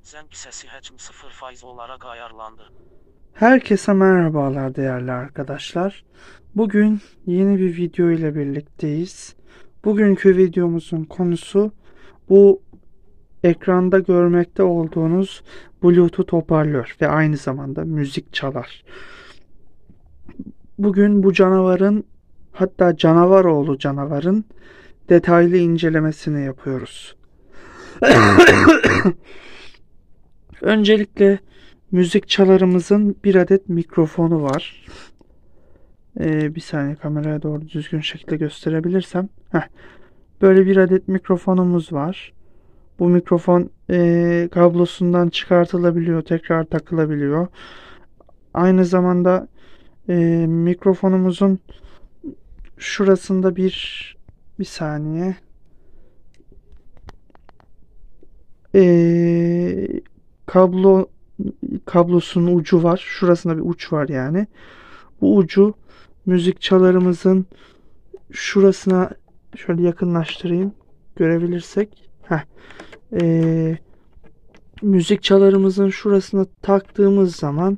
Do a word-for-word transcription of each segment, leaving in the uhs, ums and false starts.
Zeng sesi hacmi sıfır faiz olarak ayarlandı. Herkese merhabalar değerli arkadaşlar. Bugün yeni bir video ile birlikteyiz. Bugünkü videomuzun konusu bu ekranda görmekte olduğunuz Bluetooth hoparlör ve aynı zamanda müzik çalar. Bugün bu canavarın, hatta canavar oğlu canavarın detaylı incelemesini yapıyoruz. Öncelikle müzik çalarımızın bir adet mikrofonu var. Ee, bir saniye kameraya doğru düzgün şekilde gösterebilirsem. Heh. Böyle bir adet mikrofonumuz var. Bu mikrofon e, kablosundan çıkartılabiliyor, tekrar takılabiliyor. Aynı zamanda e, mikrofonumuzun şurasında bir bir saniye e, kablo kablosunun ucu var. Şurasında bir uç var yani. Bu ucu müzik çalarımızın şurasına şöyle yakınlaştırayım. Görebilirsek. Heh. Ee, müzik çalarımızın şurasına taktığımız zaman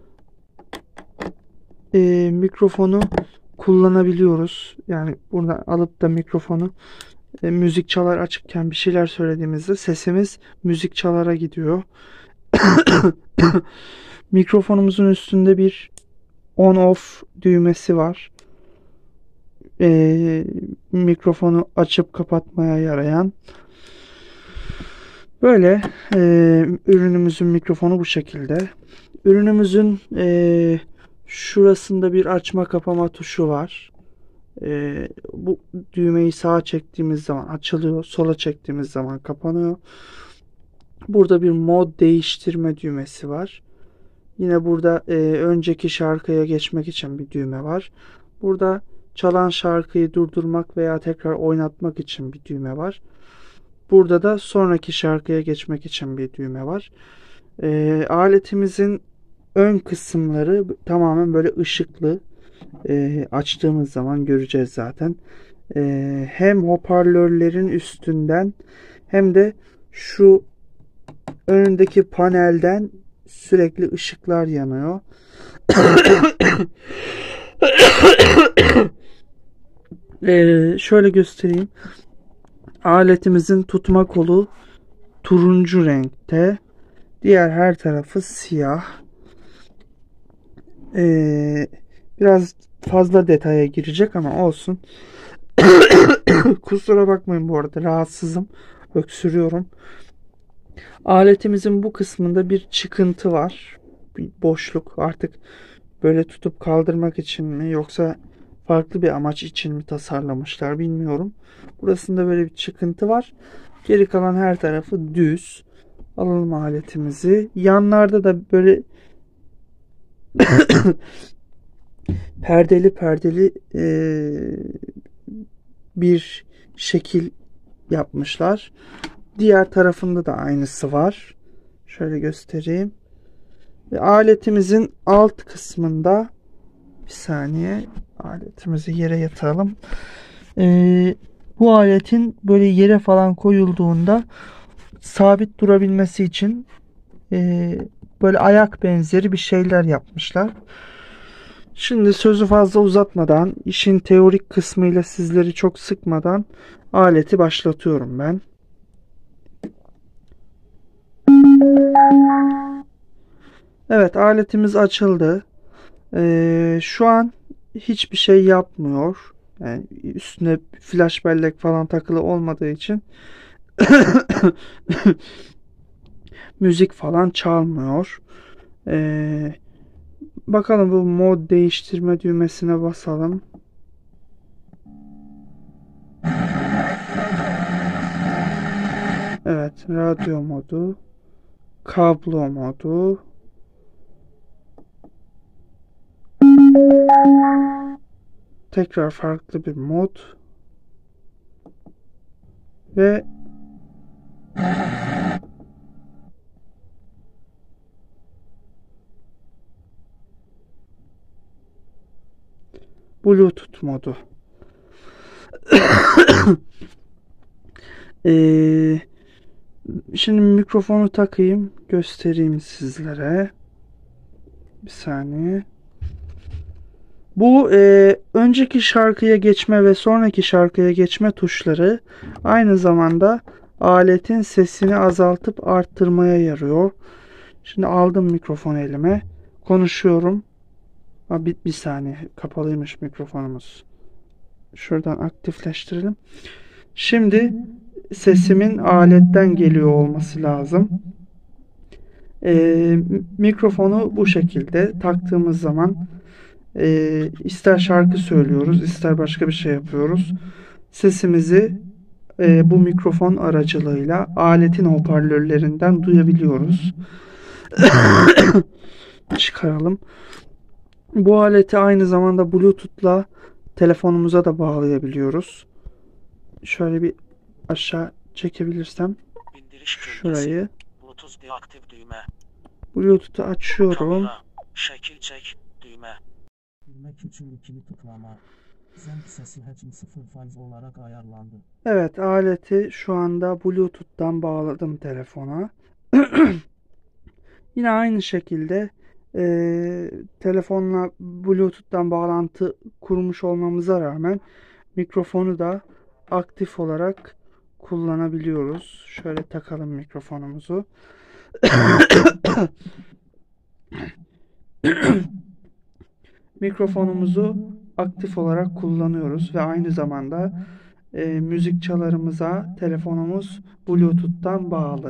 e, mikrofonu kullanabiliyoruz. Yani burada alıp da mikrofonu e, müzik çalar açıkken bir şeyler söylediğimizde sesimiz müzik çalara gidiyor. Mikrofonumuzun üstünde bir on off düğmesi var. E, mikrofonu açıp kapatmaya yarayan. Böyle e, ürünümüzün mikrofonu bu şekilde. Ürünümüzün e, şurasında bir açma kapama tuşu var. E, bu düğmeyi sağa çektiğimiz zaman açılıyor. Sola çektiğimiz zaman kapanıyor. Burada bir mod değiştirme düğmesi var. Yine burada e, önceki şarkıya geçmek için bir düğme var. Burada çalan şarkıyı durdurmak veya tekrar oynatmak için bir düğme var. Burada da sonraki şarkıya geçmek için bir düğme var. E, aletimizin ön kısımları tamamen böyle ışıklı. E, açtığımız zaman göreceğiz zaten. E, hem hoparlörlerin üstünden hem de şu önündeki panelden sürekli ışıklar yanıyor. e, şöyle göstereyim. Aletimizin tutma kolu turuncu renkte. Diğer her tarafı siyah. Ee, biraz fazla detaya girecek ama olsun. Kusura bakmayın bu arada. Rahatsızım. Öksürüyorum. Aletimizin bu kısmında bir çıkıntı var. Bir boşluk. Artık böyle tutup kaldırmak için mi yoksa farklı bir amaç için mi tasarlamışlar bilmiyorum. Burasında böyle bir çıkıntı var. Geri kalan her tarafı düz. Alalım aletimizi. Yanlarda da böyle perdeli perdeli e, bir şekil yapmışlar. Diğer tarafında da aynısı var. Şöyle göstereyim. Ve aletimizin alt kısmında bir saniye aletimizi yere yatıralım. E, bu aletin böyle yere falan koyulduğunda sabit durabilmesi için e, böyle ayak benzeri bir şeyler yapmışlar. Şimdi sözü fazla uzatmadan, işin teorik kısmıyla sizleri çok sıkmadan aleti başlatıyorum ben. Evet, aletimiz açıldı. Ee, şu an hiçbir şey yapmıyor. Yani üstüne flash bellek falan takılı olmadığı için müzik falan çalmıyor. Ee, bakalım bu mod değiştirme düğmesine basalım. Evet, radyo modu, kablo modu. Tekrar farklı bir mod ve Bluetooth modu. ee, Şimdi mikrofonu takayım, göstereyim sizlere. Bir saniye. Bu e, önceki şarkıya geçme ve sonraki şarkıya geçme tuşları aynı zamanda aletin sesini azaltıp arttırmaya yarıyor. Şimdi aldım mikrofonu elime. Konuşuyorum. Ha, bir, bir saniye. Kapalıymış mikrofonumuz. Şuradan aktifleştirelim. Şimdi sesimin aletten geliyor olması lazım. Ee, mikrofonu bu şekilde taktığımız zaman e, ister şarkı söylüyoruz, ister başka bir şey yapıyoruz. Sesimizi e, bu mikrofon aracılığıyla aletin hoparlörlerinden duyabiliyoruz. Çıkaralım. Bu aleti aynı zamanda Bluetooth'la telefonumuza da bağlayabiliyoruz. Şöyle bir aşağı çekebilirsem Bildiriş gölgesi. şurayı. Bluetooth deaktif düğme. Bluetooth'u açıyorum. Kamera. Şekil çek düğme. Bilmek için ikili tıklama. Zenk sesi hacim sıfır faiz olarak ayarlandı. Evet, aleti şu anda Bluetooth'tan bağladım telefona. Yine aynı şekilde e, telefonla Bluetooth'tan bağlantı kurmuş olmamıza rağmen mikrofonu da aktif olarak kullanabiliyoruz. Şöyle takalım mikrofonumuzu. Mikrofonumuzu aktif olarak kullanıyoruz ve aynı zamanda e, müzik çalarımıza telefonumuz Bluetooth'tan bağlı.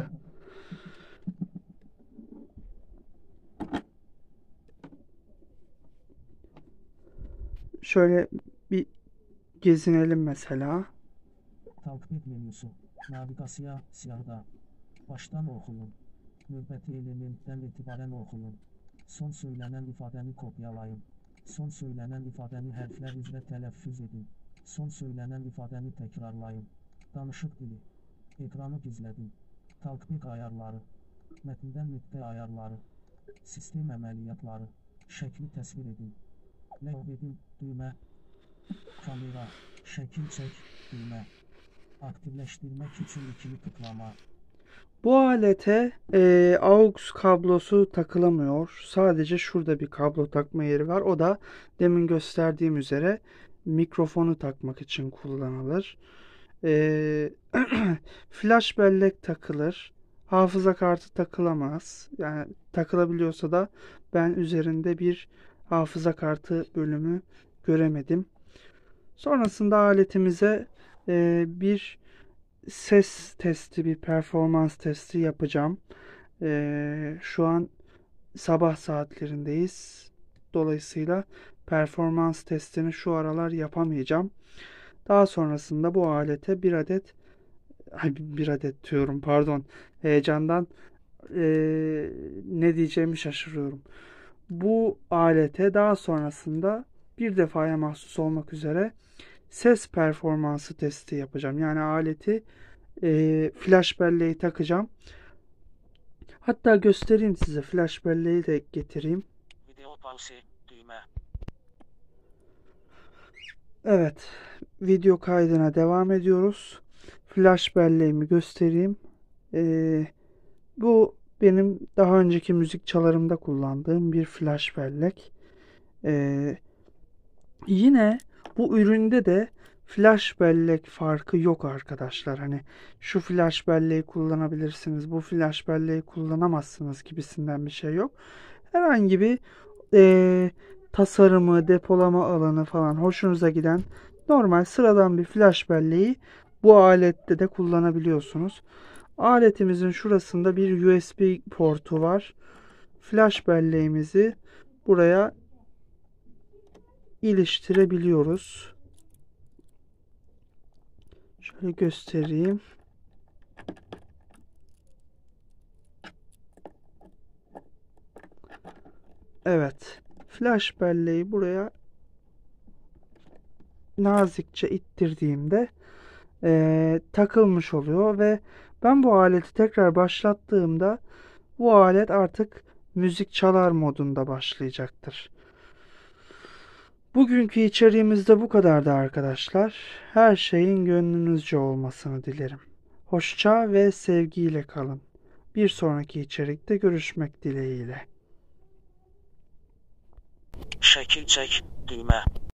Şöyle bir gezinelim mesela. Takip menüsü. Navigasyon siyahda. Baştan okuyun. Nöbeti elementten itibaren okuyun. Son söylenen ifadeni kopyalayın. Son söylenen ifadeni harfler üzere telaffuz edin. Son söylenen ifadeni tekrarlayın. Danışık dili. Ekranı gizledin. Takip ayarları. Metinden nükte ayarları. Sistem əməliyyatları. Şekli təsvir edin. Ləğv edin düğme. Kamera. Şekil çek düğme. Aktifleştirmek için ikili tıklama. Bu alete e, aux kablosu takılamıyor. Sadece şurada bir kablo takma yeri var. O da demin gösterdiğim üzere mikrofonu takmak için kullanılır. E, flash bellek takılır. Hafıza kartı takılamaz. Yani takılabiliyorsa da ben üzerinde bir hafıza kartı bölümü göremedim. Sonrasında aletimize e, bir ses testi, bir performans testi yapacağım. Ee, şu an sabah saatlerindeyiz. Dolayısıyla performans testini şu aralar yapamayacağım. Daha sonrasında bu alete bir adet ay bir adet diyorum pardon heyecandan ee, ne diyeceğimi şaşırıyorum. Bu alete daha sonrasında bir defaya mahsus olmak üzere ses performansı testi yapacağım. Yani aleti e, flash belleği takacağım. Hatta göstereyim size. Flash belleği de getireyim. Video pause düğme. Evet. Video kaydına devam ediyoruz. Flash belleğimi göstereyim. Ee, bu benim daha önceki müzik çalarımda kullandığım bir flash bellek. Ee, yine bu üründe de flash bellek farkı yok arkadaşlar. Hani şu flash belleği kullanabilirsiniz, bu flash belleği kullanamazsınız gibisinden bir şey yok. Herhangi bir e, tasarımı, depolama alanı falan hoşunuza giden normal sıradan bir flash belleği bu alette de kullanabiliyorsunuz. Aletimizin şurasında bir U S B portu var. Flash belleğimizi buraya iliştirebiliyoruz. Şöyle göstereyim. Evet. Flash belleği buraya nazikçe ittirdiğimde e, takılmış oluyor ve ben bu aleti tekrar başlattığımda bu alet artık müzik çalar modunda başlayacaktır. Bugünkü içeriğimiz de bu kadardı arkadaşlar. Her şeyin gönlünüzce olmasını dilerim. Hoşça ve sevgiyle kalın. Bir sonraki içerikte görüşmek dileğiyle. Şəkil çək, düymə.